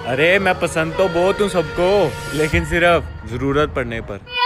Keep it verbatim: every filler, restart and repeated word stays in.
अरे मैं पसंद तो बहुत हूँ सबको, लेकिन सिर्फ जरूरत पड़ने पर।